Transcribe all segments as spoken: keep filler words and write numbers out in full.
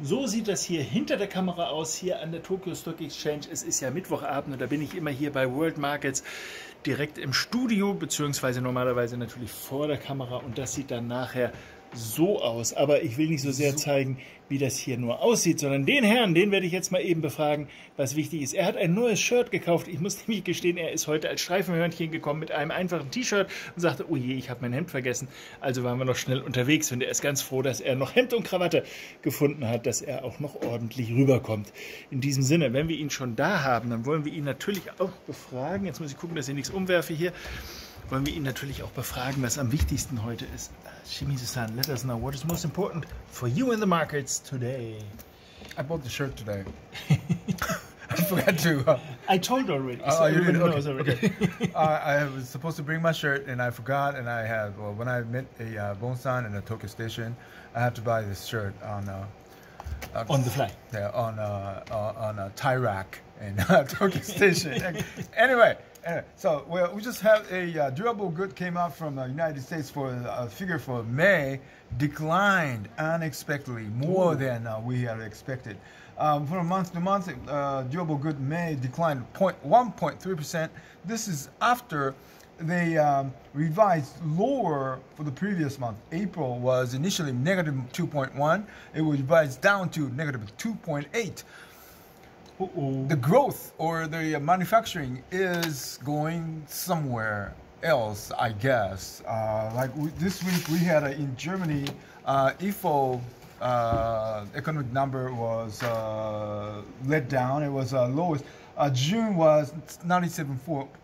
So sieht das hier hinter der Kamera aus, hier an der Tokyo Stock Exchange. Es ist ja Mittwochabend und da bin ich immer hier bei World Markets direkt im Studio, beziehungsweise normalerweise natürlich vor der Kamera, und das sieht dann nachher so aus. Aber ich will nicht so sehr zeigen, wie das hier nur aussieht, sondern den Herrn, den werde ich jetzt mal eben befragen, was wichtig ist. Er hat ein neues Shirt gekauft. Ich muss nämlich gestehen, er ist heute als Streifenhörnchen gekommen mit einem einfachen T-Shirt und sagte, oh je, ich habe mein Hemd vergessen. Also waren wir noch schnell unterwegs und er ist ganz froh, dass er noch Hemd und Krawatte gefunden hat, dass er auch noch ordentlich rüberkommt. In diesem Sinne, wenn wir ihn schon da haben, dann wollen wir ihn natürlich auch befragen. Jetzt muss ich gucken, dass ich nichts umwerfe hier. Wollen wir ihn natürlich auch befragen, was am wichtigsten heute ist. Shimizu-san, let us know what is most important for you in the markets today. I bought the shirt today. I forgot to. Uh, I told already. Oh, So you did? everybody Okay. knows already. okay. uh, I was supposed to bring my shirt and I forgot, and I had, well, when I met a uh, Bonsan in the Tokyo station, I had to buy this shirt on uh, uh, On the fly. Yeah, on uh, uh, on a tie rack in uh, Tokyo station. anyway, anyway, so well, we just have a uh, durable good came out from the United States for a figure for May declined unexpectedly more Ooh. than uh, we had expected. Um, from month to month, uh, durable good May declined one point three percent. This is after they um, revised lower for the previous month. April was initially negative two point one. It was revised down to negative two point eight. Uh-oh. The growth or the manufacturing is going somewhere else, I guess. Uh, like we, this week we had a, in Germany, uh, I F O uh, economic number was uh, let down. It was uh, lowest. Uh, June was ninety-seven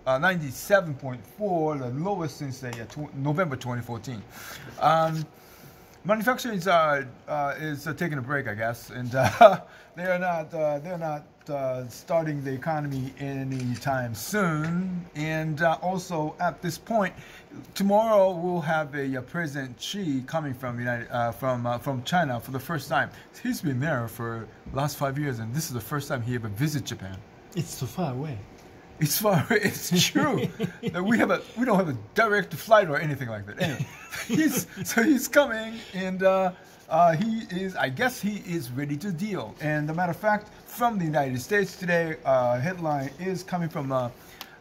point four, the lowest since the, uh, tw November twenty fourteen. Um, manufacturing is, uh, uh, is uh, taking a break, I guess, and uh, they're not uh, they're not uh, starting the economy anytime soon. And uh, also at this point, tomorrow we'll have a, a President Xi coming from United uh, from uh, from China for the first time. He's been there for the last five years, and this is the first time he ever visited Japan. It's too far away. It's far. It's true. we have a we don't have a direct flight or anything like that. Anyway, he's so he's coming, and uh, uh, he is. I guess he is ready to deal. And a matter of fact, from the United States today, uh, headline is coming from uh,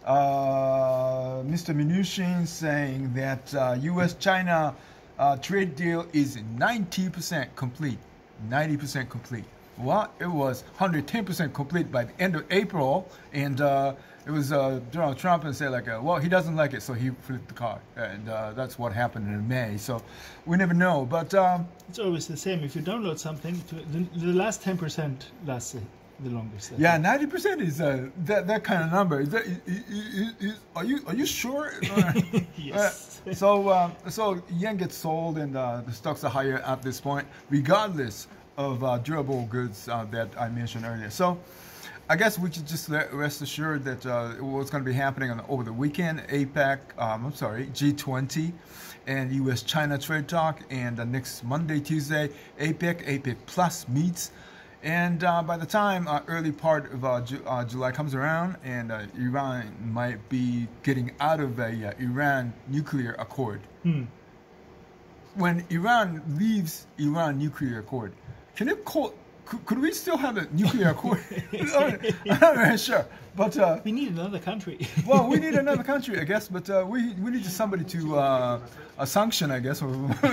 uh, Mister Mnuchin saying that uh, U S China uh, trade deal is ninety percent complete. ninety percent complete. Well, it was one hundred ten percent complete by the end of April, and uh, it was uh, Donald Trump and said like, uh, well, he doesn't like it, so he flipped the card, and uh, that's what happened in May. So we never know, but um, it's always the same. If you download something, to, the, the last ten percent lasts the longest. I yeah, think. ninety percent is uh, that that kind of number. Is that, is, is, is, are you are you sure? Yes. Uh, so uh, so yen gets sold, and uh, the stocks are higher at this point, regardless of uh, durable goods uh, that I mentioned earlier. So I guess we should just let, rest assured that uh, what's going to be happening on the, over the weekend, APEC, um, I'm sorry, G twenty, and U S China trade talk, and uh, next Monday, Tuesday, APEC, APEC Plus meets. And uh, by the time uh, early part of uh, Ju uh, July comes around, and uh, Iran might be getting out of a uh, Iran nuclear accord. Hmm. When Iran leaves Iran nuclear accord, can it call, could, could we still have a nuclear accord? I'm not very sure. But uh, we need another country. Well, we need another country, I guess. But uh, we we need somebody to uh, a sanction, I guess.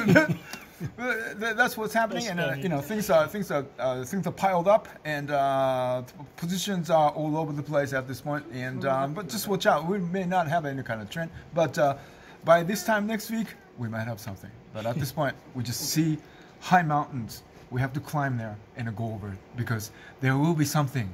That's what's happening, and uh, you know things are things are uh, things are piled up, and uh, positions are all over the place at this point. And um, but just watch out. We may not have any kind of trend, but uh, by this time next week, we might have something. But at this point, we just see high mountains. We have to climb there and go over it, because there will be something.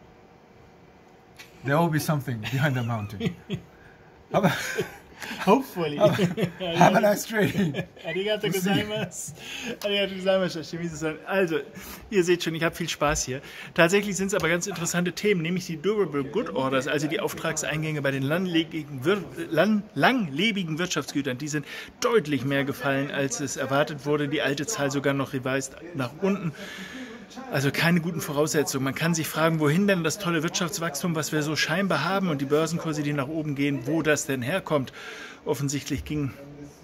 There will be something behind the mountain. How about, Hopefully. Have, have a nice trading. Arigato gozaimasu. Arigato gozaimasu, Shimizu-san. Also, ihr seht schon, ich habe viel Spaß hier. Tatsächlich sind es aber ganz interessante Themen, nämlich die Durable Good Orders, also die Auftragseingänge bei den langlebigen, Wir lang langlebigen Wirtschaftsgütern. Die sind deutlich mehr gefallen, als es erwartet wurde. Die alte Zahl sogar noch revised nach unten. Also keine guten Voraussetzungen. Man kann sich fragen, wohin denn das tolle Wirtschaftswachstum, was wir so scheinbar haben, und die Börsenkurse, die nach oben gehen, wo das denn herkommt. Offensichtlich ging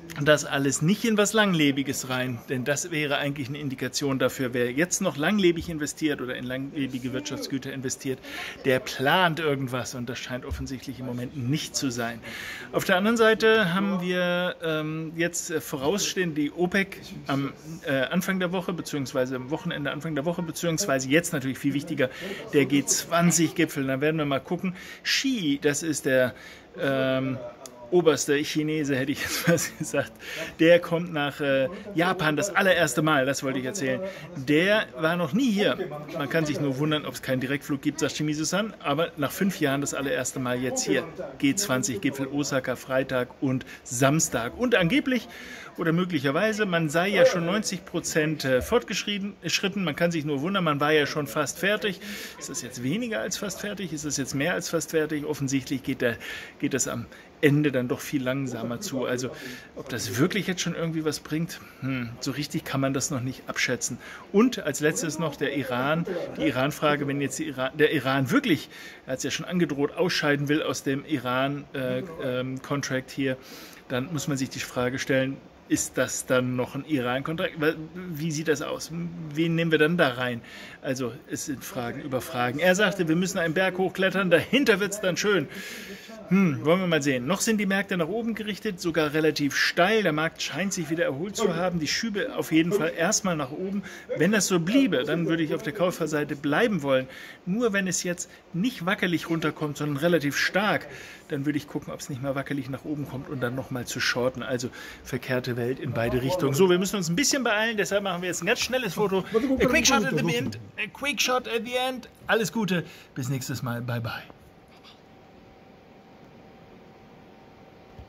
das alles nicht in was Langlebiges rein, denn das wäre eigentlich eine Indikation dafür, wer jetzt noch langlebig investiert oder in langlebige Wirtschaftsgüter investiert, der plant irgendwas und das scheint offensichtlich im Moment nicht zu sein. Auf der anderen Seite haben wir ähm, jetzt äh, vorausstehend die OPEC am äh, Anfang der Woche, beziehungsweise am Wochenende Anfang der Woche, beziehungsweise jetzt natürlich viel wichtiger, der G zwanzig Gipfel. Da werden wir mal gucken. Xi, das ist der ähm, oberste Chinese, hätte ich jetzt was gesagt, der kommt nach äh, Japan das allererste Mal, das wollte ich erzählen. Der war noch nie hier. Man kann sich nur wundern, ob es keinen Direktflug gibt, sagt Shimizu-san, aber nach fünf Jahren das allererste Mal jetzt hier. G zwanzig Gipfel Osaka, Freitag und Samstag. Und angeblich oder möglicherweise, man sei ja schon neunzig Prozent fortgeschritten, man kann sich nur wundern, man war ja schon fast fertig. Ist das jetzt weniger als fast fertig? Ist das jetzt mehr als fast fertig? Offensichtlich geht, der, geht das am Ende dann doch viel langsamer zu. Also ob das wirklich jetzt schon irgendwie was bringt, hm, so richtig kann man das noch nicht abschätzen. Und als letztes noch der Iran, die Iran-Frage, wenn jetzt Iran, der Iran wirklich, er hat es ja schon angedroht, ausscheiden will aus dem Iran-Contract äh, ähm, hier, dann muss man sich die Frage stellen, ist das dann noch ein Iran-Kontrakt? Wie sieht das aus? Wen nehmen wir dann da rein? Also es sind Fragen über Fragen. Er sagte, wir müssen einen Berg hochklettern, dahinter wird es dann schön. Hm, wollen wir mal sehen. Noch sind die Märkte nach oben gerichtet, sogar relativ steil. Der Markt scheint sich wieder erholt zu haben. Die Schübe auf jeden Fall erstmal nach oben. Wenn das so bliebe, dann würde ich auf der Kauferseite bleiben wollen. Nur wenn es jetzt nicht wackelig runterkommt, sondern relativ stark, dann würde ich gucken, ob es nicht mal wackelig nach oben kommt und dann nochmal zu shorten. Also verkehrte Welt in beide Richtungen. So, wir müssen uns ein bisschen beeilen, deshalb machen wir jetzt ein ganz schnelles Foto. A quick shot at the end. A quick shot at the end. Alles Gute. Bis nächstes Mal. Bye, bye.